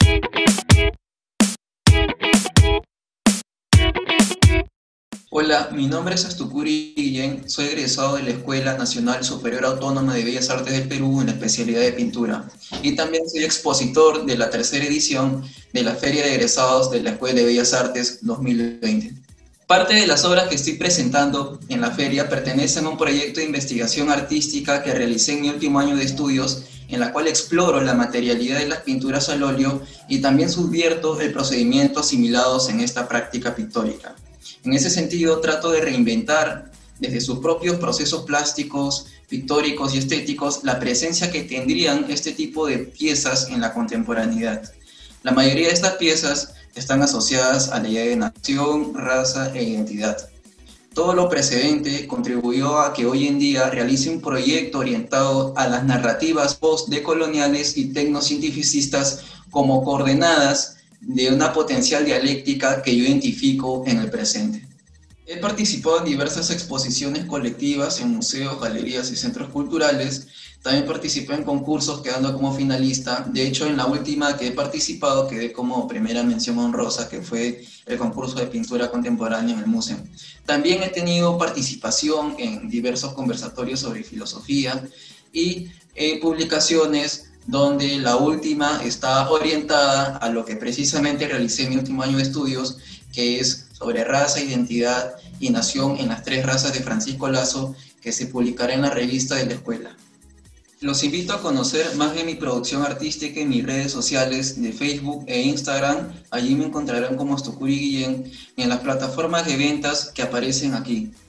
Hola, mi nombre es Astucuri Guillén, soy egresado de la Escuela Nacional Superior Autónoma de Bellas Artes del Perú en la especialidad de pintura y también soy expositor de la tercera edición de la Feria de Egresados de la Escuela de Bellas Artes 2020. Parte de las obras que estoy presentando en la feria pertenecen a un proyecto de investigación artística que realicé en mi último año de estudios, en la cual exploro la materialidad de las pinturas al óleo y también subvierto el procedimiento asimilados en esta práctica pictórica. En ese sentido, trato de reinventar desde sus propios procesos plásticos, pictóricos y estéticos la presencia que tendrían este tipo de piezas en la contemporaneidad. La mayoría de estas piezas están asociadas a la idea de nación, raza e identidad. Todo lo precedente contribuyó a que hoy en día realice un proyecto orientado a las narrativas post-decoloniales y tecnocientificistas como coordenadas de una potencial dialéctica que yo identifico en el presente. He participado en diversas exposiciones colectivas en museos, galerías y centros culturales. También participé en concursos quedando como finalista. De hecho, en la última que he participado quedé como primera mención honrosa, que fue el concurso de pintura contemporánea en el museo. También he tenido participación en diversos conversatorios sobre filosofía y publicaciones donde la última está orientada a lo que precisamente realicé en mi último año de estudios, que es sobre raza, identidad y nación en las tres razas de Francisco Lazo, que se publicará en la revista de la escuela. Los invito a conocer más de mi producción artística en mis redes sociales de Facebook e Instagram. Allí me encontrarán como Astucuri Guillén y en las plataformas de ventas que aparecen aquí.